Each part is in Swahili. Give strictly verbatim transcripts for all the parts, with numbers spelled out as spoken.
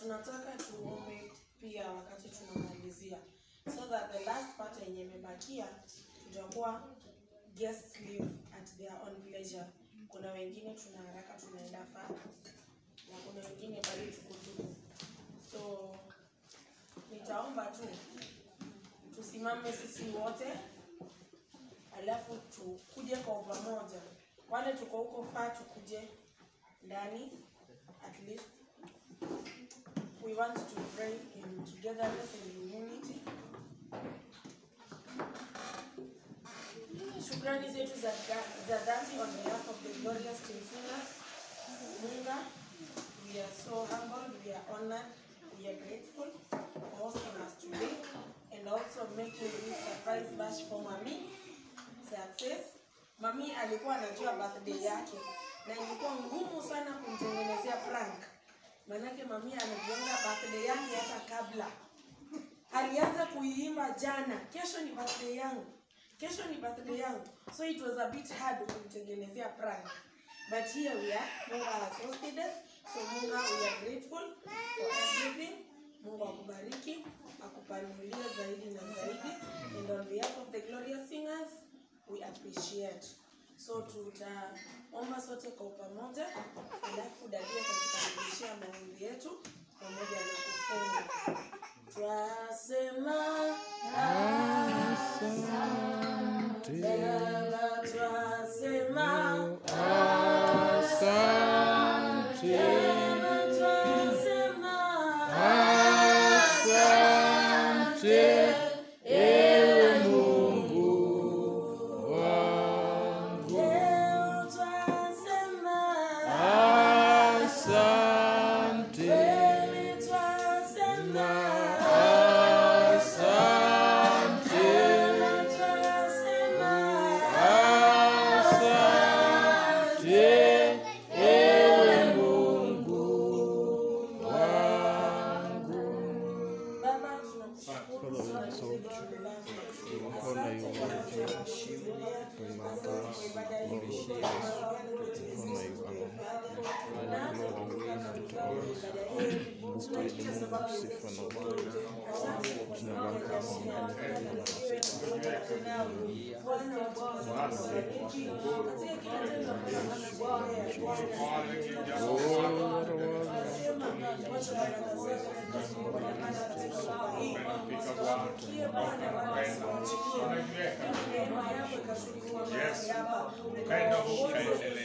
tunataka tuombe pia wakati tunamalizia, so that the last part yenye imebakia tutakuwa guest leave at their own pleasure. Kuna wengine tuna haraka tunaenda far, na kuna wengine bali tukutuku. So nitaomba tu tusimame sisi wote, alafu tukuje kwa pamoja. Wale tuko huko far tukuje ndani. At least we want to pray in togetherness and in unity. Shukrani zetu za za dhati on behalf of the glorious team singers. Munga, we are so humbled, we are honored, we are grateful for hosting us today and also making this surprise bash for Mami success. Mami alikuwa anajua birthday yake na ilikuwa ngumu sana kumtengenezea prank. Manake Mami anajiunga birthday yake hata kabla. Alianza kuiimba jana, kesho ni birthday yangu. Kesho ni birthday yangu. So it was a bit hard kumtengenezea prank. But here we are, Munga has hosted us. So Munga, we are grateful for everything. Mungu akubariki, akupanulie zaidi na zaidi. And on behalf of the glorious singers, we appreciate. So tutaomba sote kwa pamoja, alafu dadia tutakaribishia maombi yetu pamoja na kufunga. Twasema asante, twasema asante, twasema asante, ewe Mungu wangu. Twasema asante, twasema Yes, kind of upendeleo.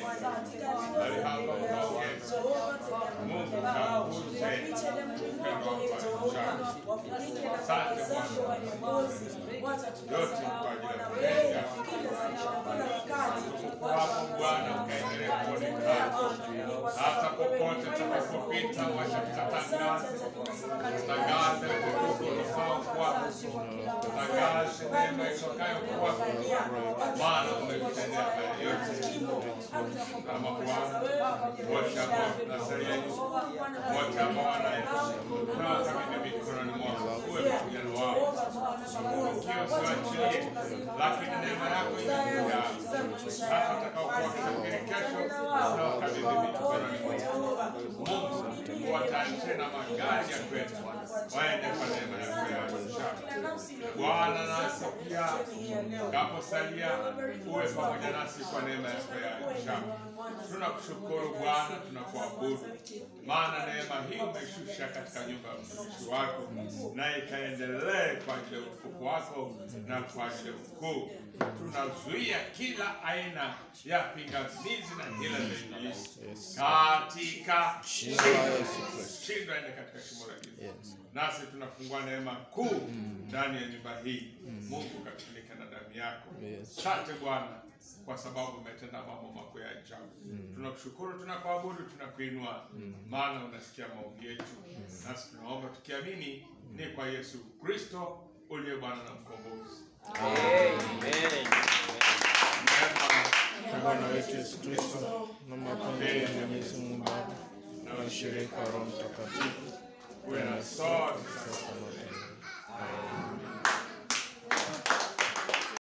Mungu kakuze upendo wako. Asante Bwana. Yote kwa ajili ya kwako Bwana, ukaendelee kuonekana hata popote tutakapopita. Wacha tutangaze, tutangaze utukufu unafaa kwako, tutangaze neema itokayo kwako, maana umetutendea haya yote. Kama Bwana, wote ambao tunasaidia, wote ambao wanakabidhi mikononi mwako, uwe pamoja na wao, ukiwa usiwachilie, lakini neema yako inakuja hata utakaokuwa kusafiri kesho na wakabidhi mikononi mwako. Mungu, wataishe na magari ya kwetu, waende kwa neema yako ya ushaka. Bwana, nasi pia kaposalia, uwe pamoja nasi kwa neema yako ya ushaka. Tunakushukuru Bwana, tunakuabudu, maana neema hii umeshusha katika nyumba ya mtumishi wako, na ikaendelee kwa ajili ya utukufu wako na kwa ajili ya ukuu. Tunazuia kila aina ya pingamizi na hila za ibilisi katika shindwa ende katika shimo la giza. Nasi tunafungua neema kuu ndani ya nyumba hii. Mungu katufunika na damu yako. Asante Bwana kwa sababu umetenda mambo makuu ya ajabu. Tunakushukuru, tunakuabudu, tunakuinua, maana unasikia maombi yetu. Nasi tunaomba tukiamini ni kwa Yesu Kristo uliye Bwana na mkombozi. Amen. Bwana wetu Yesu Kristo, na mapenzi ya Mwenyezi Mungu Baba na ushirika wa Roho Mtakatifu uwe na sote sasa na milele.